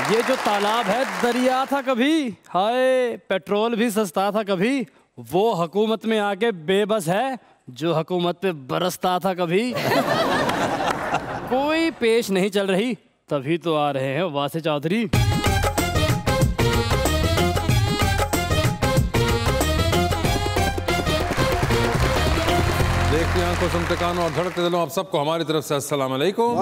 ये जो तालाब है दरिया था कभी, हाय पेट्रोल भी सस्ता था कभी, वो हुकूमत में आके बेबस है जो हुकूमत पे बरसता था कभी। कोई पेश नहीं चल रही तभी तो आ रहे हैं वासे चौधरी। देखते आंखों सुनते कानों और धड़कते दिलों आप सबको हमारी तरफ से अस्सलाम वालेकुम।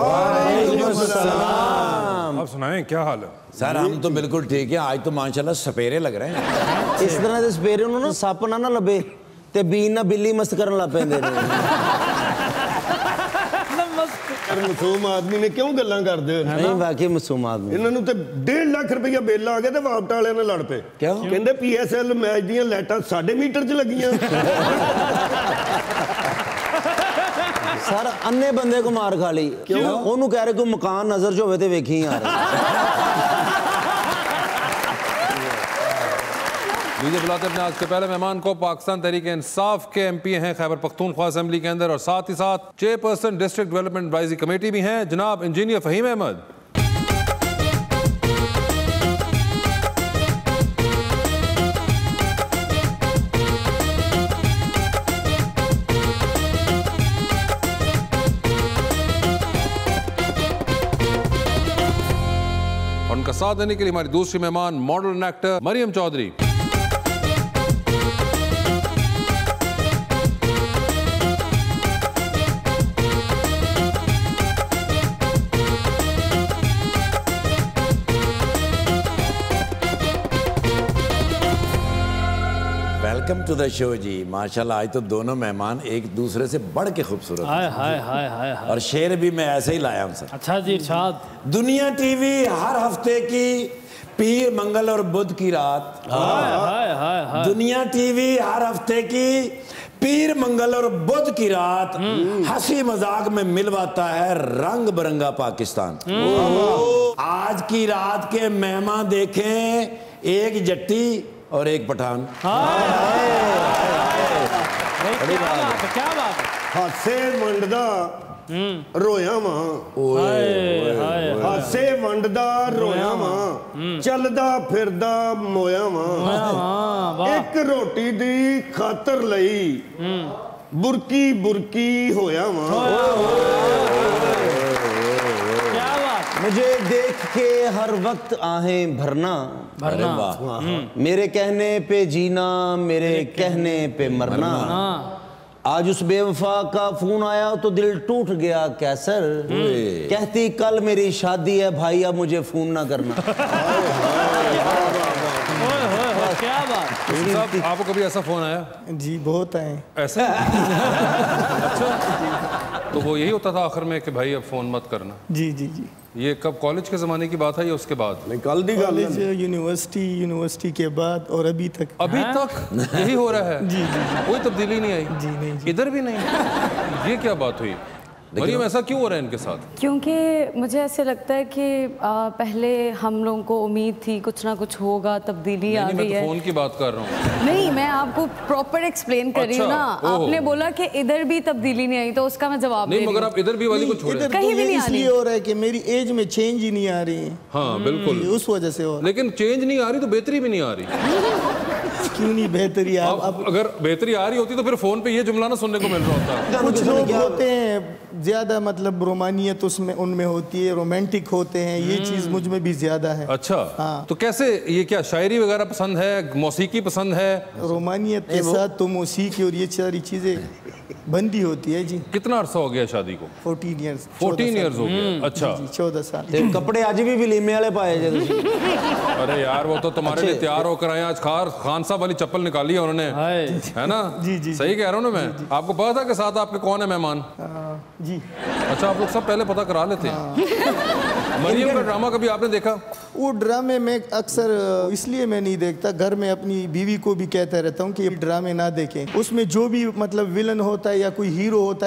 आप सुनाएं क्या हाल है? सर हम तो बिल्कुल ठीक है। आज तो माशाल्लाह सपेरे लग रहे हैं। इस तरह ਦੇ ਸਪੇਰੇ ਨੂੰ ਨਾ ਸੱਪ ਨਾ ਲੱਭੇ ਤੇ ਬੀਨ ਨਾ ਬਿੱਲੀ ਮਸਤ ਕਰਨ ਲੱਗ ਪੈਂਦੇ ਨੇ। ਮਾਸੂਮ ਆਦਮੀ ਨੇ ਕਿਉਂ ਗੱਲਾਂ ਕਰਦੇ ਹੋ? ਨਹੀਂ ਵਾਕਈ ਮਾਸੂਮ ਆਦਮੀ। ਇਹਨਾਂ ਨੂੰ ਤੇ 1.5 ਲੱਖ ਰੁਪਇਆ ਬਿੱਲ ਆ ਗਿਆ ਤੇ ਵਾਪਟਾ ਵਾਲਿਆਂ ਨਾਲ ਲੜ ਪਏ। ਕਿਉਂ? ਕਹਿੰਦੇ PSL ਮੈਚ ਦੀਆਂ ਲਾਈਟਾਂ ਸਾਡੇ ਮੀਟਰ 'ਚ ਲੱਗੀਆਂ। ਸਰ ਅੰਨੇ ਬੰਦੇ ਕੋ ਮਾਰ ਖਾ ਲਈ। ਕਿਉਂ? ਉਹਨੂੰ ਕਹਿ ਰਹੇ ਕੋਈ ਮਕਾਨ ਨਜ਼ਰ 'ਚ ਹੋਵੇ ਤੇ ਵੇਖੀ ਯਾਰ। लीजिए बुलाते अपने आज के पहले मेहमान को। पाकिस्तान तहरीक इंसाफ के MP हैं खैबर पख्तूनख्वा असेंबली के अंदर और साथ ही साथ chairperson district development advisory committee भी हैं जनाब इंजीनियर फहीम अहमद। और उनका साथ देने के लिए हमारी दूसरी मेहमान model and actor Mariam Chaudhry. Welcome to the show जी। माशाल्लाह आज तो दोनों मेहमान एक दूसरे से बढ़ के खूबसूरत हाय हाय हाय हाय हाय। और शेर भी मैं ऐसे ही लाया हूँ सर। अच्छा जी इरशाद। दुनिया TV हर हफ्ते की पीर मंगल और बुध की रात। हाय हाय हाय हाय। दुनिया TV हर हफ्ते की पीर मंगल और बुध की रात हंसी मजाक में मिलवाता है रंग बिरंगा पाकिस्तान। आज की रात के मेहमान देखें एक जट्टी और एक पठान। क्या बात है? ਹਾਸੇ ਵੰਡਦਾ ਰੋਇਆ ਵਾਂ। ਹਾਸੇ ਵੰਡਦਾ ਰੋਇਆ ਵਾਂ। ਚੱਲਦਾ ਫਿਰਦਾ ਮੋਇਆ ਵਾਂ। ਇੱਕ ਰੋਟੀ ਦੀ ਖਾਤਰ ਲਈ ਬੁਰਕੀ ਬੁਰਕੀ ਹੋਇਆ ਵਾਂ। मुझे देख के हर वक्त आहें भरना भरना। मेरे कहने पे जीना मेरे कहने पे मरना। आज उस बेवफा का फोन आया तो दिल टूट गया कैसर। कहती कल मेरी शादी है भाई अब मुझे फोन ना करना। क्या बात। साहब आपको कभी ऐसा फोन आया? जी बहुत आए ऐसा? अच्छा तो वो यही होता था आखिर में कि भाई अब फोन मत करना। जी जी जी। ये कब कॉलेज के ज़माने की बात है या उसके बाद? कल दी गल कॉलेज यूनिवर्सिटी के बाद और अभी तक यही हो रहा है। जी जी कोई तब्दीली नहीं आई? जी नहीं जी। इधर भी नहीं। ये क्या बात हुई? मरियम ऐसा क्यों हो रहा है इनके साथ? क्योंकि मुझे ऐसे लगता है कि पहले हम लोगों को उम्मीद थी कुछ ना कुछ होगा, तब्दीली आ गई है। मैं तो फोन की बात कर रहा हूँ। नहीं मैं आपको प्रॉपर एक्सप्लेन कर रही हूँ ना। आपने बोला कि इधर भी तब्दीली नहीं आई तो उसका मैं जवाब नहीं मगर आप इधर भी वाली को छोड़े। कहीं भी नहीं आ रही। इसलिए हो रहा है कि मेरी एज में चेंज ही नहीं आ रही है। हाँ बिल्कुल उस वजह से हो। लेकिन चेंज नहीं आ रही तो बेहतरी भी नहीं आ रही। क्यों नहीं बेहतरी? अब अगर बेहतरी आ रही होती तो फिर फोन पे ये जुमला ना सुनने को मिल रहा होता। कुछ लोग होते हैं ज्यादा मतलब रोमानियत उसमें उनमें होती है, रोमांटिक होते हैं। ये चीज मुझ में भी ज्यादा है। अच्छा हाँ। तो कैसे ये क्या शायरी वगैरह पसंद है, मौसीकी पसंद है? रोमानियत के साथ तो मौसीकी और ये सारी चीजें बंदी होती है जी। कितना अरसा हो गया शादी को? 14 ईयर्स। 14 ईयर्स हो गए। अच्छा 14 साल। कपड़े आज भी वलीमे वाले पाए जे। अरे यार वो तो तुम्हारे लिए तैयार होकर आए। आज खान साहब वाली चप्पल निकाली है उन्होंने, है ना? जी जी सही कह रहा हूँ ना मैं। आपको पता था कि साथ आपके कौन है मेहमान? जी। अच्छा आप लोग सब पहले पता करा लेते हैं। मरियम का ड्रामा कभी आपने देखा? वो ड्रामे में अक्सर इसलिए मैं नहीं देखता, घर में अपनी बीवी को भी कहता रहता हूँ कि ये ड्रामे ना देखें। उसमें जो भी मतलब विलन होता है या कोई हीरो होता है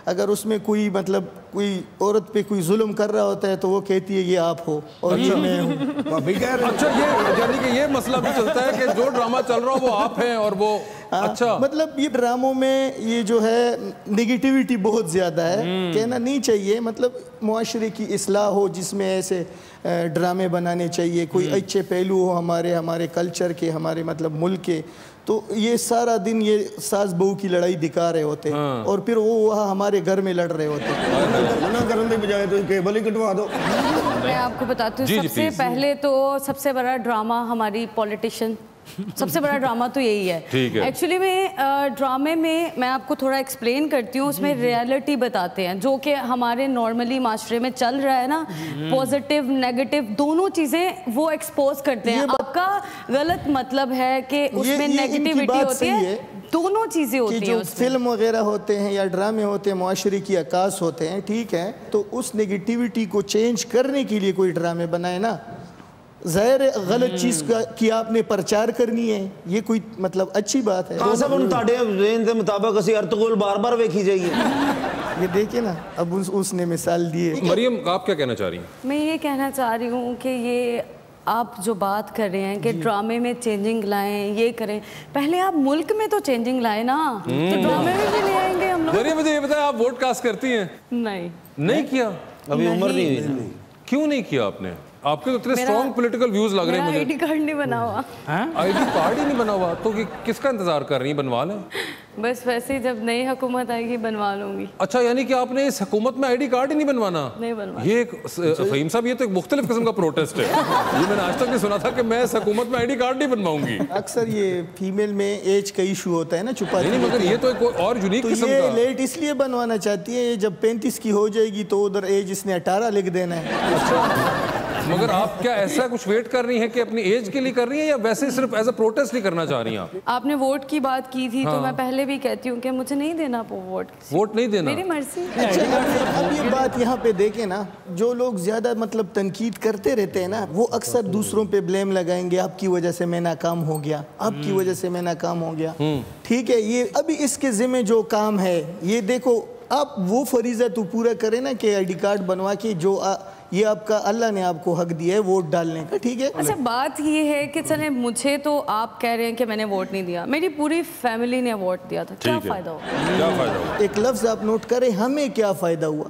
अगर उसमें कोई मतलब कोई औरत पे कोई जुल्म कर रहा होता है तो वो कहती है ये आप हो और ये मैं हूँ। भाभी कह रहे अच्छा, ये यानी कि ये मसला भी चलता है कि जो ड्रामा चल रहा हो वो आप हैं और वो अच्छा, मतलब ये ड्रामों में ये जो है निगेटिविटी बहुत ज़्यादा है, कहना नहीं चाहिए। मतलब मुआशरे की इस्लाह हो जिसमें ऐसे ड्रामे बनाने चाहिए, कोई अच्छे पहलू हो हमारे कल्चर के, हमारे मतलब मुल्क के। तो ये सारा दिन ये सास बहू की लड़ाई दिखा रहे होते हैं और फिर वो वहाँ हमारे घर में लड़ रहे होते हैं। मना करने के बजाय तो केबल ही कटवा दो। मैं आपको बताती हूँ, सबसे पहले तो सबसे बड़ा ड्रामा हमारी पॉलिटिशियन, सबसे बड़ा ड्रामा तो यही है। एक्चुअली में ड्रामे में मैं आपको थोड़ा एक्सप्लेन करती हूँ, उसमें रियलिटी बताते हैं जो कि हमारे नॉर्मली माशरे में चल रहा है ना, पॉजिटिव नेगेटिव दोनों चीज़ें वो एक्सपोज करते हैं। आपका गलत मतलब है कि उसमें नेगेटिविटी होती है, दोनों चीज़ें होती हैं। जो फिल्म वगैरह होते हैं या ड्रामे होते हैं मुआशरे की अक्कास होते हैं, ठीक है, तो उस नेगेटिविटी को चेंज करने के लिए कोई ड्रामे बनाए ना, ज़ाहिर गलत चीज़ का कि आपने प्रचार करनी है, ये कोई मतलब अच्छी बात है। सब उन ताड़े रेंज के मुताबिक असी अर्तगोल बार-बार देखी जाइए। ये देखिए ना, अब उसने मिसाल दी है। मरियम, आप क्या कहना चाह रही हैं? मैं ये कहना चाह रही हूँ कि ये आप जो बात कर रहे हैं कि ड्रामे में चेंजिंग लाएं, ये करें, पहले आप मुल्क में तो चेंजिंग लाएं ना, तो ड्रामे में भी ले आएंगे हम लोग। मरियम, मुझे ये बताएं, आप वोट कास्ट करती हैं? नहीं किया, अभी उम्र नहीं हुई। क्यों नहीं किया आपने? आपके तो इतने स्ट्रॉन्ग पॉलिटिकल व्यूज लग रहे हैं मुझे। आईडी कार्ड नहीं बना हुआ। आईडी कार्ड ही नहीं बना हुआ तो किसका इंतजार कर रही हैं? बनवा लें। बस वैसे ही जब नई हुकूमत आएगी बनवा लूंगी। अच्छा, यानी कि आपने इस हुकूमत में आईडी कार्ड ही नहीं बनवाना? नहीं बनवा। ये एक फहीम साहब, ये तो एक मुख्तलिफ किस्म का प्रोटेस्ट है। ये मैंने आज तक नहीं सुना था कि मैं इस हुकूमत में आईडी कार्ड नहीं बनवाऊंगी। अक्सर ये फीमेल में एज का इशू होता है ना, छुपा नहीं, मगर ये तो एक और यूनिक किस्म का। ये लेट इसलिए बनवाना चाहती है, जब 35 की हो जाएगी तो उधर एज इसने 18 लिख देना है। अच्छा, मगर आप क्या ऐसा कुछ वेट कर रही हैं कि अपनी एज के लिए कर रही हैं या वैसे सिर्फ एज अ प्रोटेस्ट नहीं करना चाह रही हैं आप? आपने वोट की बात की थी तो मैं पहले भी कहती हूँ कि मुझे नहीं देना वोट नहीं देना, मेरी मर्जी। अच्छा, अब ये बात यहाँ पे देखें ना, जो लोग ज्यादा मतलब तनकीद करते रहते हैं ना, वो अक्सर दूसरों पे ब्लेम लगाएंगे, आपकी वजह से मैं नाकाम हो गया, आपकी वजह से मैं नाकाम हो गया। ठीक है, ये अभी इसके जिम्मे जो काम है, ये देखो आप वो फरीजा तो पूरा करें ना कि आईडी कार्ड बनवा के जो ये आपका अल्लाह ने आपको हक दिया है वोट डालने का, ठीक है। अच्छा, बात ये है कि चले मुझे तो आप कह रहे हैं कि मैंने वोट नहीं दिया, मेरी पूरी फैमिली ने वोट दिया था, क्या फ़ायदा हुआ? क्या फ़ायदा हुआ? एक लफ्ज़ आप नोट करें, हमें क्या फ़ायदा हुआ?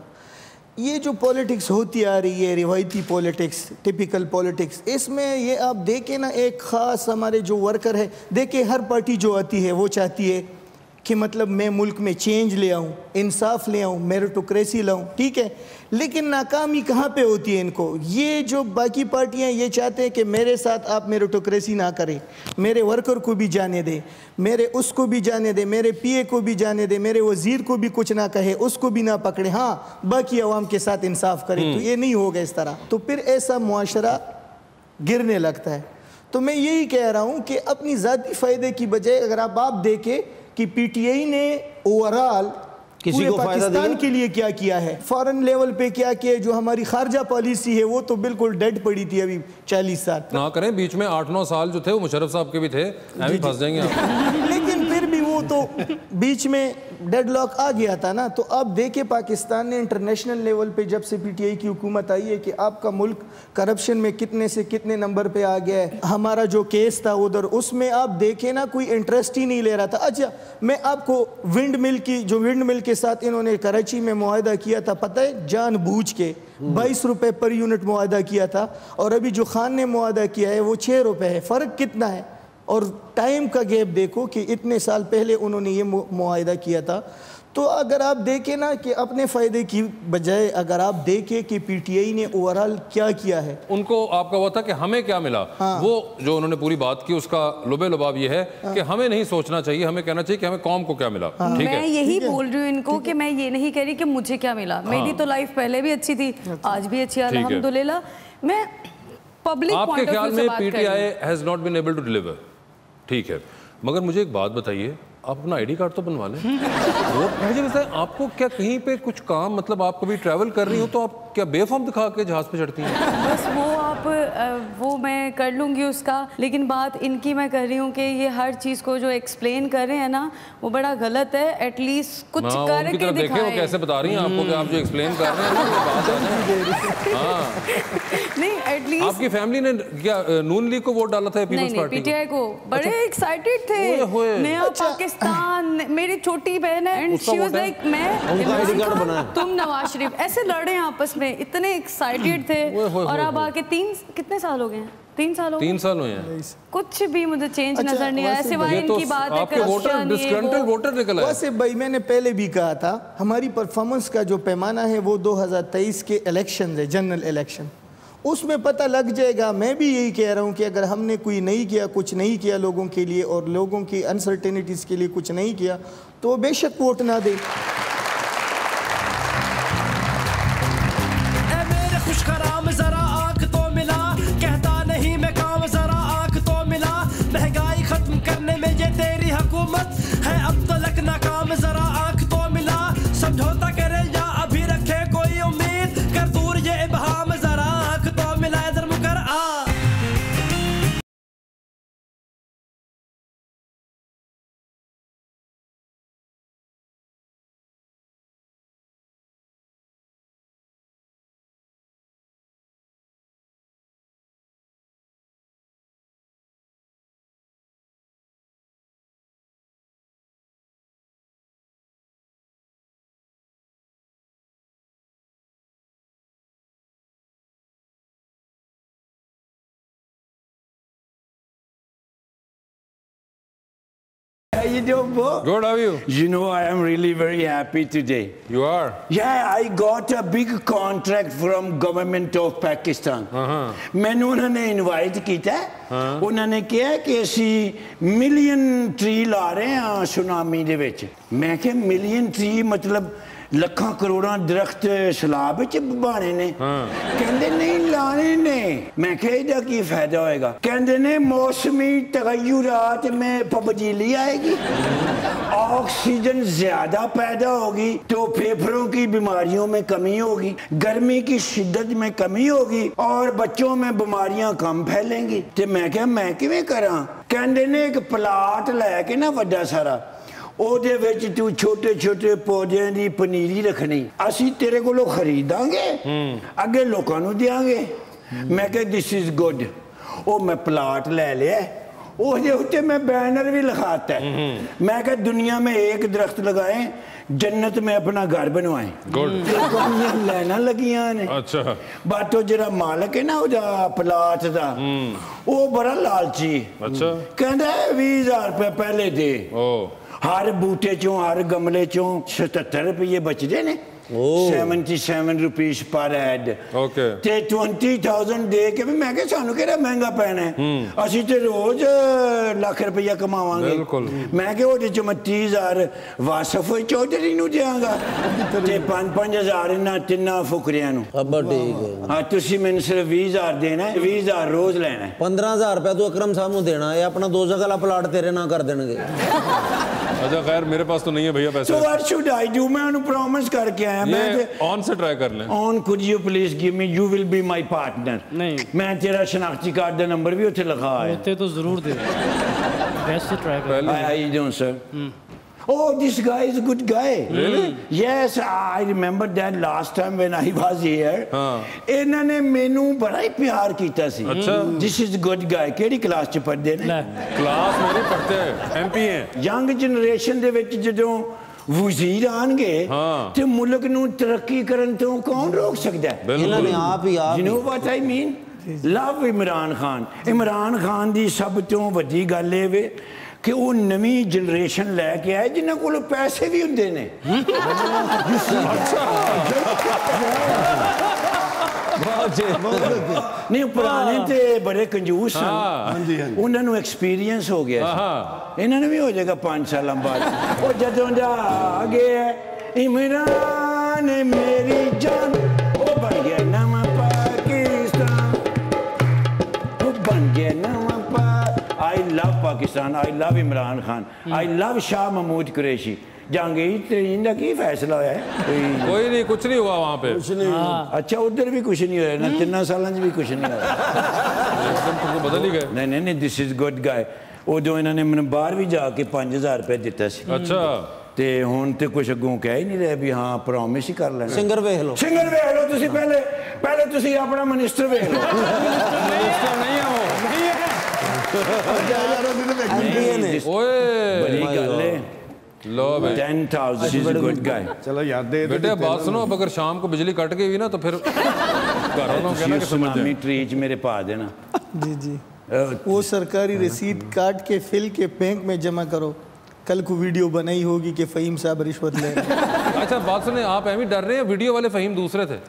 ये जो पॉलिटिक्स होती आ रही है, रिवायती पॉलिटिक्स, टिपिकल पॉलिटिक्स, इसमें ये आप देखें ना, एक ख़ास हमारे जो वर्कर है, देखें हर पार्टी जो आती है वो चाहती है कि मतलब मैं मुल्क में चेंज ले आऊँ, इंसाफ ले आऊँ, मेरिटोक्रेसी लाऊँ, ठीक है। लेकिन नाकामी कहाँ पे होती है इनको? ये जो बाकी पार्टियाँ ये चाहते हैं कि मेरे साथ आप मेरिटोक्रेसी ना करें, मेरे वर्कर को भी जाने दें, मेरे उसको भी जाने दें, मेरे पीए को भी जाने दें, मेरे वजीर को भी कुछ ना कहे, उसको भी ना पकड़े, हाँ बाकी अवाम के साथ इंसाफ करें। तो ये नहीं होगा इस तरह, तो फिर ऐसा मुआशरा गिरने लगता है। तो मैं यही कह रहा हूँ कि अपनी ज़ाती फ़ायदे की बजाय अगर आप देखें कि पीटीआई ने ओवरऑल किसी को पाकिस्तान के लिए क्या किया है, फॉरेन लेवल पे क्या किया है, जो हमारी खारजा पॉलिसी है वो तो बिल्कुल डेड पड़ी थी अभी 40 साल ना करें। बीच में 8-9 साल जो थे वो मुशर्रफ साहब के भी थे, अभी फंस जाएंगे आप। लेकिन फिर भी वो तो बीच में डेडलॉक आ गया था ना। तो अब देखे पाकिस्तान ने इंटरनेशनल लेवल पे जब से पीटीआई की हुकूमत आई है कि आपका मुल्क करप्शन में कितने से कितने नंबर पे आ गया है। हमारा जो केस था उधर, उसमें आप देखे ना कोई इंटरेस्ट ही नहीं ले रहा था। अच्छा, मैं आपको विंड मिल के साथ इन्होंने कराची में मुआहदा किया था, पता है, जानबूझ के 22 रुपए पर यूनिट मुआहदा किया था, और अभी जो खान ने मुआहदा किया है वो 6 रुपए है। फ़र्क कितना है? और टाइम का गैप देखो कि इतने साल पहले उन्होंने ये मुआहदा किया था। तो अगर आप देखें ना कि अपने फ़ायदे की बजाय अगर आप देखें कि पीटीआई ने ओवरऑल क्या किया है, उनको आपका वो था कि हमें क्या मिला। वो जो उन्होंने पूरी बात की उसका लुबे लुबाब ये है कि हमें नहीं सोचना चाहिए, हमें कहना चाहिए कि हमें कौम को क्या मिला। ठीक है, मैं यही बोल रही हूँ इनको कि मैं ये नहीं कह रही कि मुझे क्या मिला। मेरी तो लाइफ पहले भी अच्छी थी, आज भी अच्छी है अल्हम्दुलिल्लाह। मैं पब्लिक आपके ख्याल में PTI has not been able to deliver, ठीक है, मगर मुझे एक बात बताइए आप अपना आईडी कार्ड तो बनवा लें। वो मुझे बताएं, आपको क्या कहीं पे कुछ काम, मतलब आप कभी ट्रैवल कर रही हो तो आप क्या बेफाम दिखा के जहाज पे चढ़ती हैं? बस वो मैं कर लूँगी उसका, लेकिन बात इनकी मैं कर रही हूँ कि ये हर चीज़ को जो एक्सप्लेन कर रहे हैं ना वो बड़ा गलत है। एटलीस्ट कुछ करके दिखाएं। वो कैसे बता रही हैं आपको कि आप जो एक्सप्लेन कर रहे हैं हाँ। नहीं, एटलीस्ट आपकी फैमिली ने क्या नून लीग को वोट डाला था? पीपल्स पार्टी पीटीआई को बड़े एक्साइटेड थे। नया पाकिस्तान, मेरी छोटी बहन है एंड शी वाज लाइक मैं तुम नवाज शरीफ, ऐसे लड़े आपस में, इतने एक्साइटेड थे। और अब आके कितने साल हो गए हैं? 3 साल हो गए। 3 साल हुए हैं। कुछ भी मुझे चेंज नजर नहीं आया, सिवाय इनकी बात है आपके वोटर डिस्ग्रंटल्ड वोटर निकल आए। वैसे भाई मैंने पहले भी कहा था, हमारी परफॉर्मेंस का जो पैमाना है वो 2023 के इलेक्शन है, जनरल इलेक्शन, उसमें पता लग जाएगा। मैं भी यही कह रहा हूँ कि अगर हमने कोई नहीं किया, कुछ नहीं किया लोगों के लिए और लोगों की अनसर्टेनिटीज़ के लिए कुछ नहीं किया तो बेशक वोट ना दे। महंगाई खत्म करने में ये तेरी हुकूमत है, अब तो लग नाकाम, जरा आंख तो मिला, समझौता करे या अभी रखे कोई उम्मीद, कर दूर ये इबहाम, जरा आंख तो मिला, इधर मुकर आ। How you doing, Bo? Good, how are you? You know, I am really very happy today. You are? Yeah, I got a big contract from government of Pakistan. मैंने उन्होंने इनवाइट किया है। उन्होंने कहा कि ਅਸੀਂ मिलियन ट्री ला रहे हैं सुनामी ਦੇ ਵਿੱਚ। मैं क्या मिलियन ट्री मतलब ਲੱਖਾਂ ਕਰੋੜਾਂ ਦਰਖਤ ਸਲਾਬ ਵਿੱਚ ਬਾਣੇ ਨੇ। ਕਹਿੰਦੇ ਨਹੀਂ ਲਾਣੇ ਨੇ। ਮੈਂ ਕਿਹਾ ਇਹਦਾ ਕੀ ਫਾਇਦਾ ਹੋਏਗਾ? ਕਹਿੰਦੇ ਨੇ मौसमी तगय्युरात में तब्दीली आएगी, ऑक्सीजन ज्यादा पैदा होगी तो फेफड़ों की बीमारियों में कमी होगी, गर्मी की शिद्दत में कमी होगी और बच्चों में बीमारियां कम फैलेंगी। तो मैं क्या मैं किवें करा? कहंदे ने एक प्लाट लैके ना वड्डा सारा, ਉਹਦੇ ਵਿੱਚ ਤੂੰ ਛੋਟੇ ਛੋਟੇ ਪੌਦਿਆਂ ਦੀ ਪਨੀਰੀ ਰੱਖਣੀ, ਅਸੀਂ ਤੇਰੇ ਕੋਲੋਂ ਖਰੀਦਾਂਗੇ, ਅੱਗੇ ਲੋਕਾਂ ਨੂੰ ਦਿਆਂਗੇ। ਮੈਂ ਕਿਹਾ ਦਿਸ ਇਜ਼ ਗੁੱਡ। ਉਹ ਮੈਂ ਪਲਾਟ ਲੈ ਲਿਆ, ਉਹਦੇ ਉੱਤੇ ਮੈਂ बैनर भी लगाता है। मैं क्या दुनिया में एक दरख्त लगाए, जन्नत में अपना घर बनवाए। लैना लगियां ने। अच्छा। बात जरा मालक है ना उदा प्लाट दा, वो बड़ा लालची। अच्छा। कहता है 20,000 रुपये पहले दे। हर बूटे चों हर गमले चों 77 रुपये बचते ने। 77 रुपीस पर हेड। ओके। ते 20,000 दे के भी मैं क्या सानू केड़ा महंगा पैना है, असी ते रोज लाख रुपया कमावांगे। बिल्कुल। मैं क्या ओदे च मैं 30,000 वासफ चौधरी नू देंगा ते 5-5 इन्हां तिन्नां फुकरियां नू। अब ठीक है। हां तुसी मैनू सिर्फ 20,000 देना है, 20,000 रोज लेना है। 15,000 रुपया तू अकरम साहब नू देना है, अपना 2 जगह प्लाट तेरे ना कर देंगे। अच्छा खैर मेरे पास तो नहीं है भैया पैसे। So what should I do? मैं उन्हें प्रॉमिस करके आया। मैं ऑन से ट्राई कर लें। On could you please give me? You will be my partner. नहीं। मैं तेरा शनाख्ती कार्ड का नंबर भी उसे लिखा है। उसे तो जरूर दे। वैसे ट्राई कर। How you doing, sir? Oh, this guy is a good guy. Really? Yes, I remember that last time when I was here. इन्होंने मेनू बड़ा ही प्यार किया सी। अच्छा। This is a good guy. केड़ी क्लास च पढ़दे ने? क्लास मेरे पढ़ते हैं, MP हैं। यंग जनरेशन दे विच जदों वजीर आनगे ते मुल्क नू तरक्की करन तो कौन रोक सकदा है? इन्होंने आप ही You know what I mean? Love Imran Khan. Imran Khan दी सब तो वड्डी गल ए वे कि वो नवी जनरेशन लैके आए जिन्हों को पैसे भी होंगे ने। नहीं पुराने ते बड़े कंजूस सन, उन्होंने एक्सपीरियंस हो गया, इन्होंने भी हो जाएगा 5 साल बाद। और जदों दा आ गया इमरान मेरी जान, वो बन गया नवा पाकिस्तान, वो बन गया नवा। I love Pakistan. Pakistan, I love Imran Khan, I love Shah Mahmood Qureshi. Jahangir Tareen का की फैसला होया है? कोई नहीं, कुछ नहीं हुआ वहाँ पे। अच्छा उधर भी कुछ नहीं होया ना, 3 साल भी कुछ नहीं होया। एकदम बदल ही गए। नहीं, दिस इज गुड गाय। उदों इन्होंने मैंने बाहर भी जाके 5000 रुपये दिता सी। अच्छा ते हुण ते कुछ अगों कह ही नहीं रहे भी हाँ प्रॉमिस ही कर लेना। सिंगर वेख लो, सिंगर वेख लो तुसी, पहले तुसी अपना मिनिस्टर वेख लो। मिनिस्टर नहीं है वो, नहीं है। ओए बड़ी गल है। लो भाई 10,000 गुड गाय। चलो यार दे बेटे बात सुनो, अब अगर शाम को बिजली कट गई ना तो फिर घर वालों कहना कि समझ सुनामी ट्रीच मेरे पा देना। जी जी, वो सरकारी रसीद काट के फिल के बैंक में जमा करो। कल को वीडियो बनाई होगी कि फ़हीम साहब रिश्वत ले रहे हैं। अच्छा बात सुने, आप एम ही डर रहे हैं, वीडियो वाले फ़हीम दूसरे थे।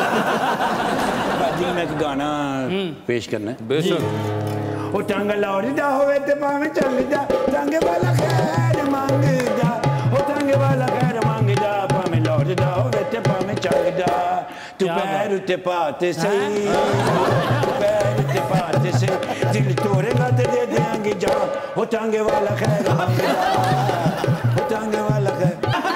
जी मैं एक गाना पेश करना है। बेशक। ओ टंग लौड़दा होवे ते भावें चलदा, टंग वाला खैर मंगदा, ओ टंग वाला खैर मंगदा, भावें लौड़दा होवे ते भावें चलदा, तू पैर उते पाते सही, तू पैर उते पाते सही, दिल तोड़ेगा ते दे देंगे जान, ओ टंग वाला खैर मंगदा, ओ टंग वाला खैर।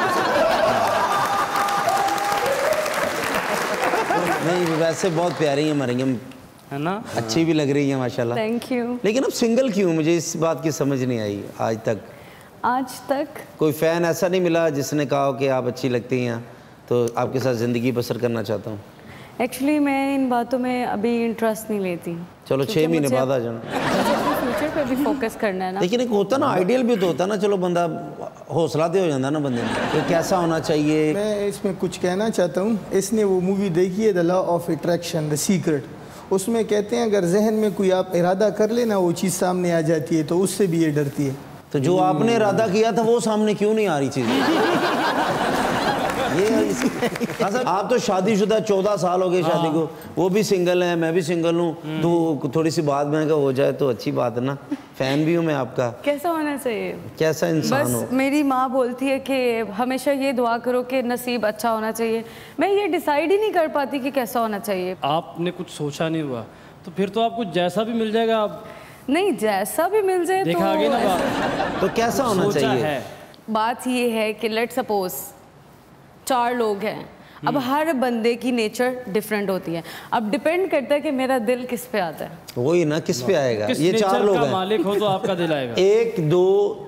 नहीं वैसे बहुत प्यारी है मरियम, है ना, अच्छी भी लग रही है माशाल्लाह। Thank you. लेकिन अब सिंगल क्यों, मुझे इस बात की समझ नहीं आई आज तक। आज तक कोई फ़ैन ऐसा नहीं मिला जिसने कहा कि आप अच्छी लगती हैं तो आपके साथ ज़िंदगी बसर करना चाहता हूँ? एक्चुअली मैं इन बातों में अभी इंटरेस्ट नहीं लेती। चलो 6 महीने बाद आ जाना। फ्यूचर पे भी फोकस करना है ना। लेकिन एक होता ना आइडियल भी तो होता ना, चलो बंदा हौसला दे हो जाता ना बंदे में, तो कैसा होना चाहिए। मैं इसमें कुछ कहना चाहता हूँ। इसने वो मूवी देखी है the law of attraction, the secret. उसमें कहते हैं अगर जहन में कोई आप इरादा कर लेना वो चीज़ सामने आ जाती है, तो उससे भी ये डरती है। तो जो आपने इरादा किया था वो सामने क्यों नहीं आ रही चीज़? ये आप तो शादीशुदा 14 साल हो गए शादी को, वो भी सिंगल है, मैं भी सिंगल हूँ, तो थोड़ी सी बात में का हो जाए तो अच्छी बात है ना। फैन भी हूँ मैं आपका। कैसा होना चाहिए? कैसा इंसान हो? बस मेरी माँ बोलती है कि हमेशा ये दुआ करो कि नसीब अच्छा होना चाहिए। मैं ये डिसाइड ही नहीं कर पाती कि कैसा होना चाहिए। आपने कुछ सोचा नहीं हुआ तो फिर तो आपको जैसा भी मिल जाएगा। आप नहीं, जैसा भी मिल जाए देखा तो आगे ना बात। तो कैसा होना चाहिए? है बात ये है कि लेट सपोज 4 लोग हैं, अब हर बंदे की नेचर डिफरेंट होती है। अब डिपेंड करता है कि मेरा दिल किस पे आता है। वही ना, किस पे आएगा? किस ये 4 लोग का हैं, मालिक हो तो आपका दिल आएगा। 1 2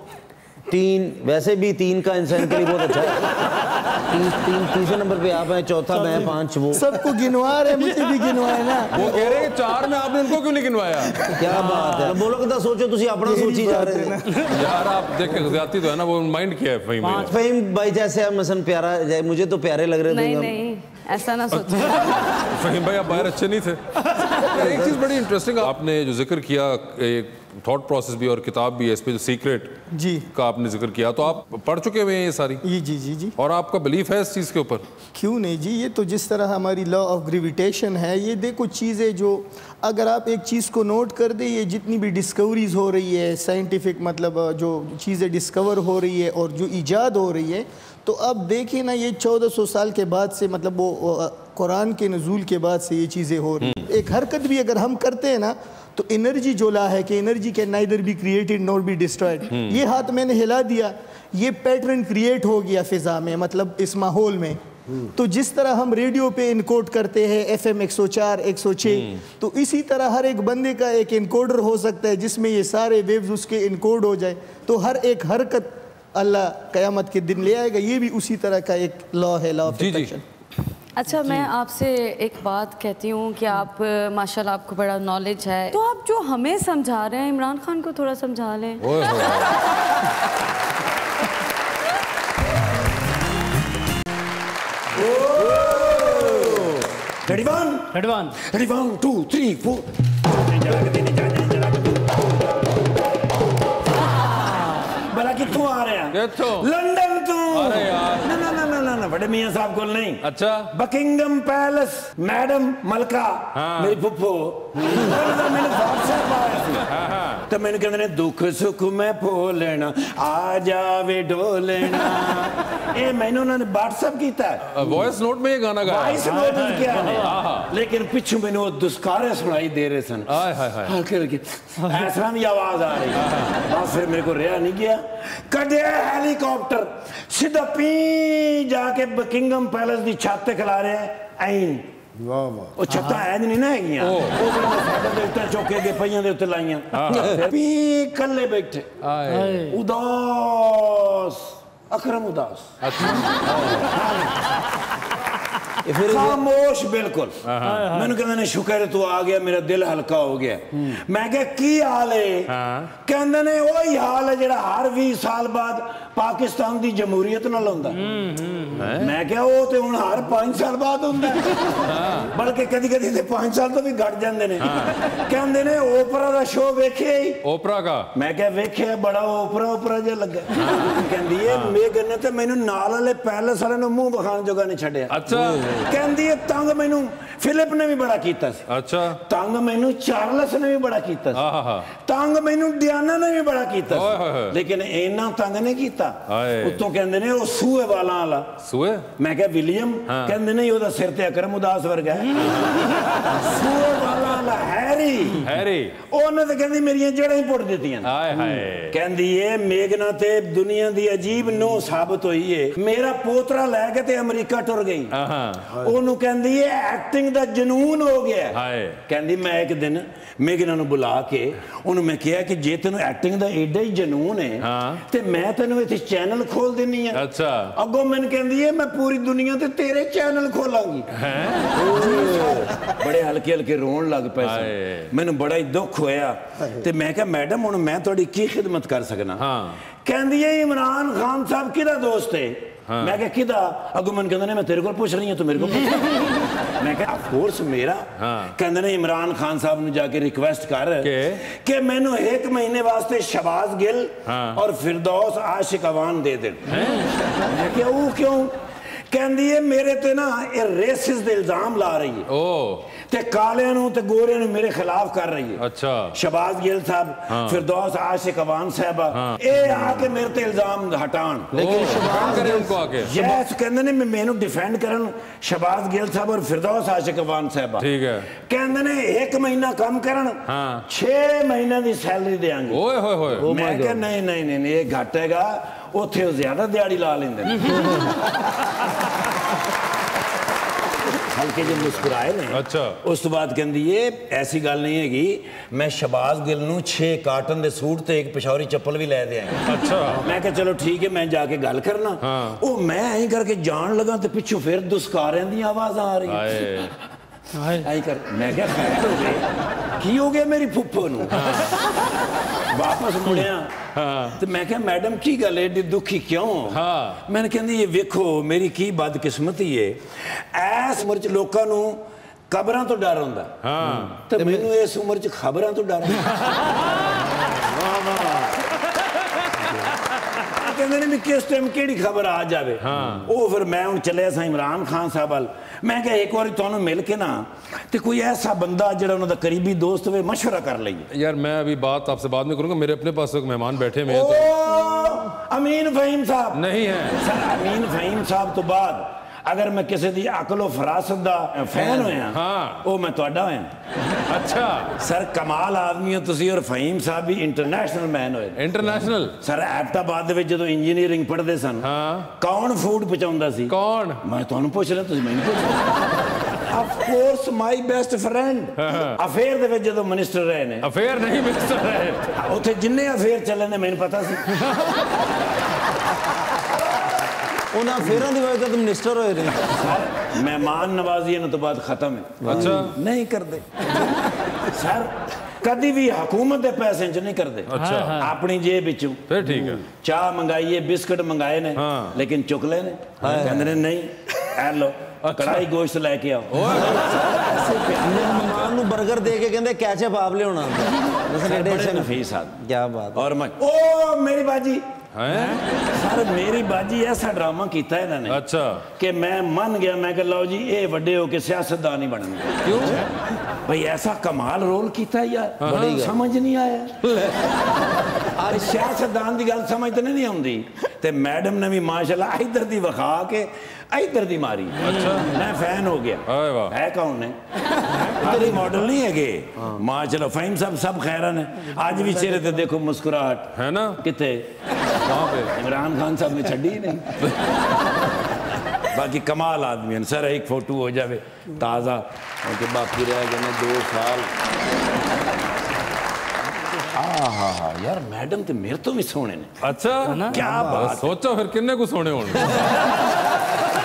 3, वैसे भी 3 का इंसान के लिए बहुत अच्छा है। तीसरे नंबर पे आप हैं, चौथा मैं, 5 वो। सबको गिनवा रहे, मुझे भी गिनवाए ना। वो कह रहे हैं 4 में आपने उनको क्यों नहीं गिनवाया? क्या बात है, बोलो कितना सोचो, तुसी अपना सोची जा रहे हैं यार। आप देखें ज्यादती तो है ना, वो माइंड किया है फ़हीम ने। फ़हीम भाई जैसे मसन प्यारा जाए, मुझे तो प्यारे लग रहे थे। नहीं ऐसा ना सोचो। फ़हीम भाई आप बाहर अच्छे नहीं थे। एक चीज़ बड़ी इंटरेस्टिंग आपने जो जिक्र किया, एक थॉट प्रोसेस भी और किताब भी है इस पे, जो सीक्रेट जी का आपने जिक्र किया, तो आप पढ़ चुके हुए हैं ये सारी? जी और आपका बिलीफ है इस चीज़ के ऊपर? क्यों नहीं जी, ये तो जिस तरह हमारी लॉ ऑफ ग्रेविटेशन है, ये देखो चीज़ें जो अगर आप एक चीज़ को नोट कर दे, ये जितनी भी डिस्कवरीज हो रही है साइंटिफिक, मतलब जो चीज़ें डिस्कवर हो रही है और जो ईजाद हो रही है, तो अब देखिए ना ये 1400 साल के बाद से, मतलब वो कुरान के नज़ूल के बाद से ये चीज़ें हो रही हैं। एक हरकत भी अगर हम करते हैं ना, तो एनर्जी जो ला है कि energy can neither be created nor be destroyed. ये हाथ मैंने हिला दिया, ये पैटर्न क्रिएट हो गया फिजा में, मतलब इस माहौल में। तो जिस तरह हम रेडियो पे इनकोड करते हैं FM 104 106, तो इसी तरह हर एक बंदे का एक इनकोडर हो सकता है जिसमें ये सारे वेव्स उसके इनकोड हो जाए, तो हर एक हरकत अल्लाह क़यामत के दिन ले आएगा। ये भी उसी तरह का एक लॉ है, लॉ ऑफ अट्रैक्शन। अच्छा मैं आपसे एक बात कहती हूँ कि आप माशाल्लाह आपको बड़ा नॉलेज है, तो आप जो हमें समझा रहे हैं इमरान खान को थोड़ा समझा लें। Ready 1 2 3 4। भला कितों आ रहे हैं? लंदन तो। अरे यार ना बड़े मियां साहब को नहीं। अच्छा बकिंगम पैलेस मैडम मलका मेरी फुफ्फो मैंने व्हाट्सएप आया सी तो मैंने कहते ने दुख सुख मैं भो लेना आ जावे ढो लेना ये मैंने उन्होंने व्हाट्सएप किया है। वॉइस नोट में ये गाना गाया, वॉइस नोट में किया है, लेकिन पिछू मैंने वो दुष्कारे सुनाई दे रहे सन, हल्के हल्के ऐसा भी आवाज आ रही है। फिर मेरे को रेहा नहीं गया, कदे हेलीकॉप्टर सीधा पी जाके बकिंगम पैलेस की छत ते खिला रहे हैं ऐन वाह वाह ਉਹ ਛੱਤਾਂ ਐ ਨਹੀਂ ਨਾ ਹੈਗੀਆਂ ਉਹ ਸਾਡੇ ਦੇ ਉੱਤੇ ਚੌਕੇ ਦੇ ਪਈਆਂ ਦੇ ਉੱਤੇ ਲਾਈਆਂ ਵੀ ਇਕੱਲੇ ਬੈਠੇ ਉਦਾਸ ਅਕਰਮ ਉਦਾਸ खामोश बिल्कुल। मैंने कहते ने शुक्र तू आ गया, मेरा दिल हल्का हो गया। मैं क्या की हाल है? कहते ने वही हाल है जेड़ा हर 20 साल बाद पाकिस्तान की जमहूरियत नाल हुंदा। मैं क्या वो ते हुण हर 5 साल बाद हुंदा, बल्कि कदी कदी ते 5 साल तो भी घट जांदे ने। कहते ने ओपरा दा शो वेखे ही? ओपरा का मैं क्या वेखे बड़ा ओपरा ओपरा जिहा लगा। कहंदी है मेगन ने ते मैनू नाल वाले पैलेस वाले नूं मूंह विखाण जोगा नहीं छड्डिया। अच्छा कहंदी है तंग मैनू फिलिप ने भी बड़ा कीता सी। अच्छा तंग मैनू चार्लस ने भी बड़ा कीता सी, तंग मैनू डियाना ने भी बड़ा कीता सी, लेकिन इन्ना तंग नहीं कीता। उत्तों कहंदे ने ओ सूए वाला वाला सूए। मैं क्या विलियम? कहंदे नहीं ओदा सिर ते अकरम उदास वर्गा है। सूए वाला वाला हैरी हैरी ओने ते कहंदी मेरियां जड़ां ही पुट दित्तियां। हाय हाय कहंदी है मेघना ते दुनिया दी अजीब नो साबित हुई है। मेरा पोतरा लेके ते अमेरिका टुर गई, ओनू कहंदी है एक्टिंग दा जनून हो गया। कहंदी मैं एक दिन मेघना नू बुला के ओनू मैं कहा कि जे तेनू एक्टिंग दा एडा ही जनून है ते मैं तेनू इत्थे चैनल खोल देनी है। अच्छा अगों मैनू कहंदी है मैं पूरी दुनिया ते तेरे चैनल खोलांगी। बड़े हल्के हल्के रोन लग पे, मैनू बड़ा ही दुख होया ते मैं कहा मैडम हुण मैं तुहाडी की खिदमत कर सकना? कहंदी है इमरान खान साहब किदा दोस्त है? मैं क्या किदा? अगो मन कहते ने मैं तेरे को पूछ रही हूं तू मेरे को मैं क्या ऑफ कोर्स मेरा। कहते ने इमरान खान साहब ने जाके रिक्वेस्ट कर के मैनू 1 महीने वास्ते शहबाज गिल और फिरदौस आशिक अवान दे दे। मैं क्या वो क्यों? कहंदी है मेरे ते ना ये रेसिस दे इल्जाम ला रही है ते कालियां नू ते गोरियां नू मेरे खिलाफ कर रही है। अच्छा शहबाज गिल साहब फिरदौस आशिक अवान साहबा ए आके मेरे ते इल्जाम हटान, लेकिन शहबाज करे उनको आके यस कहंदे ने मैनू डिफेंड करन शहबाज गिल साहब और फिरदौस आशिक अवान साहबा। ठीक है कहंदे ने 1 महीना काम करन 6 महीने दी सैलरी देंगे। ओए होए होए मैं कह नहीं नहीं नहीं ये घट हैगा, उत्थे ज्यादा दिहाड़ी ला लेंदे हल्के जो मुस्कुराए ने। अच्छा उस तो बाद कहंदी है ऐसी गल नहीं हैगी, मैं शहबाज गिल नू 6 कार्टन दे सूट ते 1 पिशौरी चप्पल भी लै दिया। अच्छा मैं कहा चलो ठीक है मैं जाके गल करना। ओ मैं ऐ करके जान लगा ते पिछों फिर दुस्कारियां दी आवाज आ रही ऐ कर। मैं क्या खैर हो गई की हो गया मेरी फुफ्फो नू? वापस मुड़िया तो मैं क्या मैडम की गल एडी दुखी क्यों? मैंने कहंदी ये वेखो मेरी की बदकिस्मती है, ऐस उम्र च लोकां नू कबरां तो डर हुंदा ते मैनू इस उम्र च खबरां तो डर। कहंदे ने भी किस टाइम केड़ी खबर आ जावे। ओ फिर मैं हुण चलिया सा इमरान खान साहब वाल। मैं क्या एक बार तुहानू मिल के ना ते कोई ऐसा बंदा जिहड़ा उन्हां दा करीबी दोस्त होवे मशवरा कर लईए। यार मैं अभी बात आपसे बाद में करूंगा, मेरे अपने पास एक मेहमान बैठे हैं। अमीन फहीम साहब नहीं है सर? अमीन फहीम साहब तो बाद अगर मैं किसी दी अकलो फरासत दा फैन होया ओ मैं तुहाडा होया। अच्छा सर कमाल आदमी हो तुसी, और फहीम साहब भी इंटरनेशनल मैन होए। इंटरनेशनल सर एबटाबाद दे विच जदों इंजीनियरिंग पढ़दे सन कौन फूड पहुंचाउंदा सी? कौन? मैं तुहानू पुछ रहा तुसी मैनू पुछ। Of course my best friend. Affair दे विच जदों मिनिस्टर रहे ने। अफेयर नहीं मिनिस्टर रहे उत्थे जिन्ने अफेयर चले ने मैनू पता सी। उन्हें फेरा दी वजह तो मिनिस्टर होए रहे। मेहमान नवाजी इन्हों तो बाद खत्म है। अच्छा नहीं करते सर कभी भी हुकूमत के पैसे च नहीं करते। अच्छा अपनी जेब विचों फिर ठीक है। चाह मंगाइए बिस्किट मंगाए ने लेकिन चुकले ने कहंदे ने नहीं ए लो कढ़ाई गोश्त लेके आओ। मेहमान नूं बर्गर दे के कहंदे कैचअप आप लियाउणा। बड़े नफीस आदमी क्या बात। और मैं ओ मेरी बाजी सर मेरी बाजी ऐसा ड्रामा किया इन्होंने अच्छा कि मैं मन गया, मैं कह लो जी ये बड़े हो के सियासतदान ही बनने। क्यों भाई ऐसा कमाल रोल किया यार, समझ नहीं आया। आज सियासतदान की गल समझ तो नहीं आती, ते मैडम ने भी माशाल्लाह इधर दी विखा के इधर दी मारी। अच्छा मैं फैन हो गया। है कौन ने तेरी मॉडल नहीं है मां, चलो फहीम साहब सब खैरन है। आज भी चेहरे ते देखो मुस्कुराहट है ना। कितने वहां पे इमरान खान साहब ने छड़ी ही नहीं। बाकी कमाल आदमी है सर, एक फोटो हो जाए ताज़ा, क्योंकि बाकी रह गए 2 साल। हाँ यार मैडम तो मेरे तो भी सोने ने। अच्छा क्या बात, सोचो फिर किन्ने को सोने होने।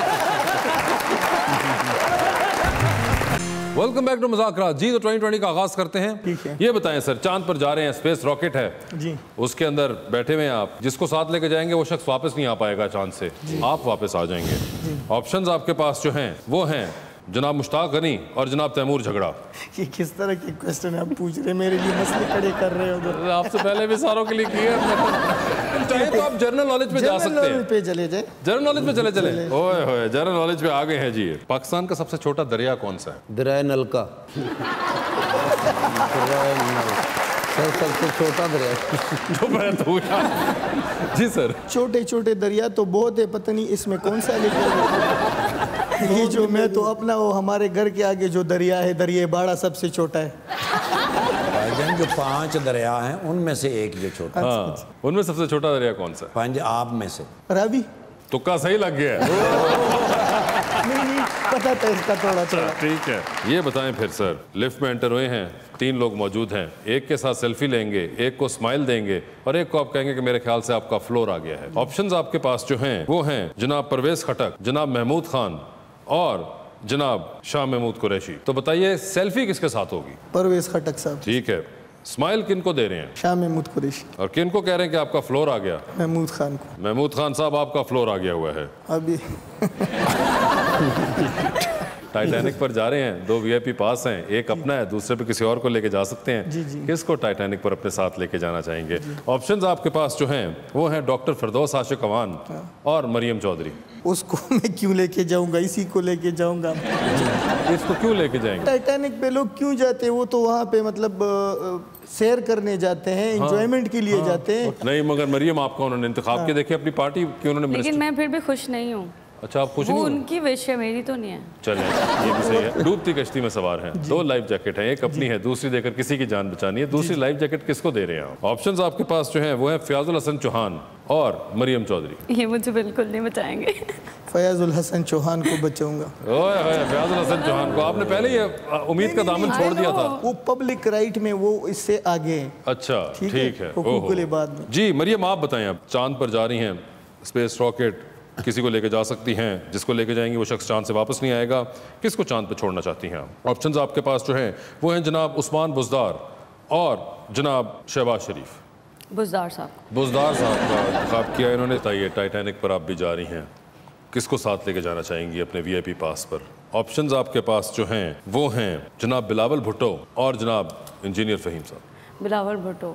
Welcome back to Muzakarat. जी तो 2020 का आगाज करते हैं। ये बताएं सर, चांद पर जा रहे हैं, स्पेस रॉकेट है जी, उसके अंदर बैठे हुए हैं आप, जिसको साथ लेके जाएंगे वो शख्स वापस नहीं आ पाएगा चांद से, आप वापस आ जाएंगे। ऑप्शंस आपके पास जो हैं वो हैं जनाब मुश्ताक गनी और जनाब तैमूर झगड़ा। ये किस तरह के क्वेश्चन आप पूछ रहे हैं, मेरे लिए मसले खड़े कर रहे हो उधर। आपसे पहले भी सारों के लिए किए चाहे तो आप जनरल नॉलेज पे जा सकते हैं। पे चले जाए, जनरल नॉलेज पे चले ओए होए जनरल नॉलेज पे आ गए हैं जी। पाकिस्तान का सबसे छोटा दरिया कौन सा है? दरिया नलका। सबसे छोटा दरिया जो मैं तो जी सर। छोटे छोटे दरिया तो बहुत है, पता नहीं इसमें कौन सा लिखा। ये जो मैं तो अपना वो हमारे घर के आगे जो दरिया है, दरिया बाड़ा सबसे छोटा है। भाईजान जो 5 दरिया हैं उनमें से एक जो छोटा। हाँ, उनमें सबसे छोटा दरिया कौन सा? पंजाब में से रावी। तुक्का सही लग गया है। नहीं पता था इसका थोड़ा थोड़ा। ठीक है, ये बताएं फिर सर, लिफ्ट में एंटर हुए हैं, 3 लोग मौजूद हैं, एक के साथ सेल्फी लेंगे, एक को स्माइल देंगे और एक को आप कहेंगे कि मेरे ख्याल से आपका फ्लोर आ गया है। ऑप्शंस आपके पास जो हैं वो हैं जनाब परवेज खटक, जनाब महमूद खान और जनाब शाह महमूद कुरैशी। तो बताइए सेल्फी किसके साथ होगी? परवेज खटक साहब। ठीक है, स्माइल किन को दे रहे हैं? शाह महमूद कुरैशी। और किन को कह रहे हैं कि आपका फ्लोर आ गया? महमूद खान को। महमूद खान साहब आपका फ्लोर आ गया हुआ है अभी। टाइटैनिक पर जा रहे हैं, 2 VIP पास हैं, एक अपना है, दूसरे पे किसी और को लेके जा सकते हैं। जी जी। किसको टाइटैनिक पर अपने साथ लेके जाना चाहेंगे? ऑप्शंस आपके पास जो हैं वो हैं डॉक्टर फिरदौस आशिक अवान और मरियम चौधरी। उसको मैं क्यों लेके जाऊंगा, इसी को लेके जाऊंगा। इसको क्यों लेके जाएंगे? टाइटैनिक पे लोग क्यों जाते हैं? वो तो वहाँ पे मतलब सैर करने जाते हैं, एंजॉयमेंट के लिए जाते हैं। नहीं मगर मरियम आपका उन्होंने इंतखाब के देखे अपनी पार्टी की उन्होंने। लेकिन मैं फिर भी खुश नहीं हूँ। अच्छा आप खुश नहीं? उनकी विश है, मेरी तो नहीं है। चलें ये भी सही है। डूबती कश्ती में सवार हैं, 2 लाइफ जैकेट हैं, एक अपनी है, दूसरी देकर किसी की जान बचानी है। दूसरी लाइफ जैकेट किसको दे रहे हैं आप? ऑप्शंस आपके पास जो हैं वो हैं फयाजुल हसन चौहान और मरियम चौधरी। ये मुझे बिल्कुल नहीं बचाएंगे। फयाजुल हसन चौहान को बचाऊंगा। ओए फयाजुल हसन चौहान को आपने पहले ही उम्मीद का दामन छोड़ दिया था। वो पब्लिक राइट में वो इससे आगे हैं। अच्छा ठीक है। हुकूकुल इबाद में। जी मरियम आप बताएं, आप चांद पर जा रही हैं, स्पेस रॉकेट किसी को लेके जा सकती हैं, जिसको लेके जाएंगी वो शख्स चांद से वापस नहीं आएगा, किसको चांद पे छोड़ना चाहती हैं आप? ऑप्शंस आपके पास जो हैं वो हैं जनाब उस्मान बुज़दार और जनाब शहबाज शरीफ। बुज़दार साहब। बुज़दार साहब का इंतखाब किया इन्होंने। बताइए टाइटैनिक पर आप भी जा रही हैं, किसको साथ लेके जाना चाहेंगी अपने VIP पास पर? ऑप्शंस आपके पास जो हैं वो हैं जनाब बिलावल भुट्टो और जनाब इंजीनियर फ़हीम साहब। बिलावल भुट्टो।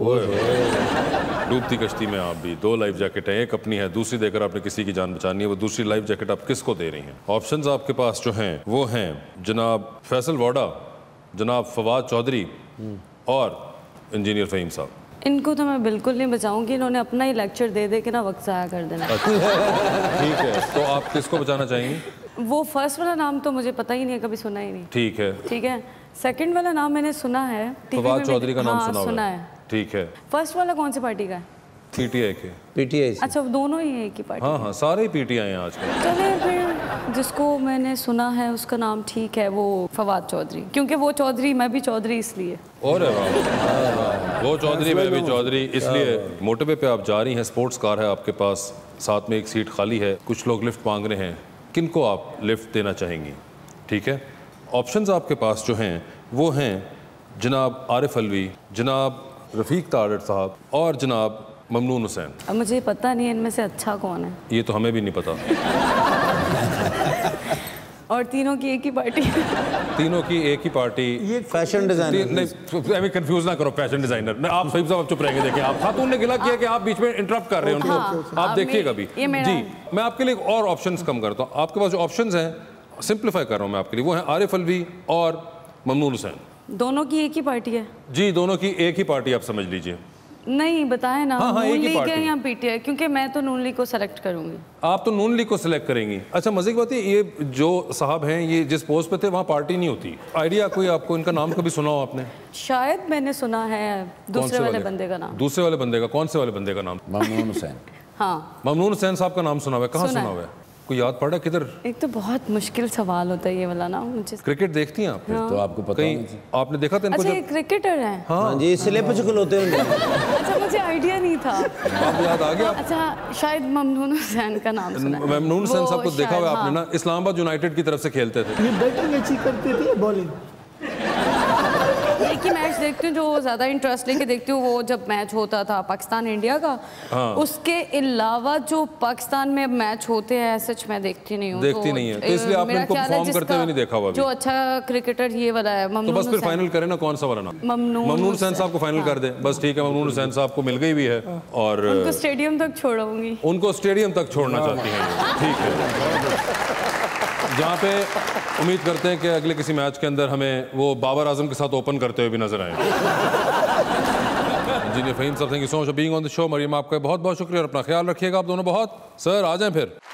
डूबती कश्ती में आप भी, 2 लाइफ जैकेट हैं, एक अपनी है, दूसरी देकर आपने किसी की जान बचानी है, वो दूसरी लाइफ जैकेट आप किसको दे रही हैं? ऑप्शंस आपके पास जो हैं वो हैं जनाब फैसल वाडा, जनाब फवाद चौधरी और इंजीनियर फ़हीम साहब। इनको तो मैं बिल्कुल नहीं बचाऊंगी, इन्होंने अपना ही लेक्चर दे दे के ना वक्त ज़ाया कर देना। ठीक है, तो आप किसको बचाना चाहेंगी? वो फर्स्ट वाला नाम तो मुझे पता ही नहीं है, कभी सुना ही नहीं। ठीक है। ठीक है, सेकंड वाला नाम मैंने सुना है, फवाद चौधरी का नाम सुना है। ठीक है। फर्स्ट वाला कौन सी पार्टी का है? PTI के। PTI। अच्छा दोनों ही एक ही पार्टी। हाँ सारे ही PTI हैं आजकल। चले फिर जिसको मैंने सुना है उसका नाम ठीक है, वो फवाद चौधरी, क्योंकि वो चौधरी मैं भी चौधरी इसलिए। और वो चौधरी मैं भी चौधरी इसलिए। मोटरवे पे आप जा रही हैं, स्पोर्ट्स कार है आपके पास, साथ में एक सीट खाली है, कुछ लोग लिफ्ट मांग रहे हैं, किनको आप लिफ्ट देना चाहेंगी? ठीक है, ऑप्शंस आपके पास जो हैं वो हैं जनाब आरिफ अलवी, जनाब रफ़ीक तारड़ साहब और जनाब ममनून हुसैन। अब मुझे पता नहीं है इनमें से अच्छा कौन है। ये तो हमें भी नहीं पता। और तीनों की एक ही पार्टी। तीनों की एक ही पार्टी। ये फैशन डिजाइनर नहीं, कंफ्यूज ना करो फैशन डिजाइनर। आप सही साहब चुप रहेंगे। देखिए आप खातून ने गिला किया कि आप बीच में इंटरप्ट कर रहे हैं उनको। आप देखिएगा भी जी। मैं आपके लिए और ऑप्शंस कम करता हूँ। आपके पास जो ऑप्शंस हैं, सिंप्लीफाई कर रहा हूँ मैं आपके लिए, वो है आरिफ अलवी और ममनून हुसैन। दोनों की एक ही पार्टी है जी, दोनों की एक ही पार्टी आप समझ लीजिए। नहीं बताए ना। हाँ, नून लीग है या पीटीआई? क्योंकि मैं तो नून लीग को सेलेक्ट करूंगी। आप तो नून लीग को सिलेक्ट करेंगी। अच्छा मजे की बात है, ये जो साहब हैं ये जिस पोस्ट पे थे वहाँ पार्टी नहीं होती। आइडिया कोई आपको इनका नाम कभी सुना हो आपने? शायद मैंने सुना है दूसरे वाले बंदे का नाम। दूसरे वाले बंदे का? कौन से वाले बंदे का नाम? ममनून हुसैन। हाँ, ममनून हुसैन साहब का नाम सुना हुआ है? कहाँ सुना हुआ है? कोई याद पड़ा किधर? एक तो बहुत मुश्किल सवाल होता है ये वाला ना मुझे। क्रिकेट देखती हैं आप? तो आपको पता कहीं आपने देखा था इनको? अच्छा, ये क्रिकेटर हैं? हाँ जी, स्लिप चुकल होते हैं। अच्छा, मुझे आइडिया नहीं था। आप याद आ गया? अच्छा, शायद ममनून हुसैन का नाम सुना है। ममनून हुसैन साहब को देखा हुआ आपने ना? इस्लामाबाद यूनाइटेड की तरफ से खेलते थे। ये बैटिंग अच्छी करते थे, बॉलिंग? एक ही मैच देखती हूँ जो ज़्यादा इंटरेस्ट लेके देखती हूँ, वो जब मैच होता था पाकिस्तान इंडिया का। हाँ। उसके अलावा जो पाकिस्तान में मैच होते हैं सच मैं देखती नहीं हूँ। देखती नहीं है, तो इसलिए आपने इनको परफॉर्म करते हुए नहीं देखा हुआ। जो अच्छा क्रिकेटर ये वाला है ममनून। तो बस फिर फाइनल करें ना, कौन सा वाला नाम? ममनून हुसैन साहब को फाइनल कर दें। बस ठीक है, ममनून हुसैन साहब को मिल गई भी है और उनको स्टेडियम तक छोड़ूंगी। उनको स्टेडियम तक छोड़ना चाहती हैं? ठीक है। जहाँ पे उम्मीद करते हैं कि अगले किसी मैच के अंदर हमें वो बाबर आजम के साथ ओपन करते हुए भी नजर आए। इंजीनियर फहीम साहब, thank you so much for being on the show. Mariam, आपका बहुत बहुत शुक्रिया और अपना ख्याल रखिएगा आप दोनों बहुत। सर आ जाएं फिर।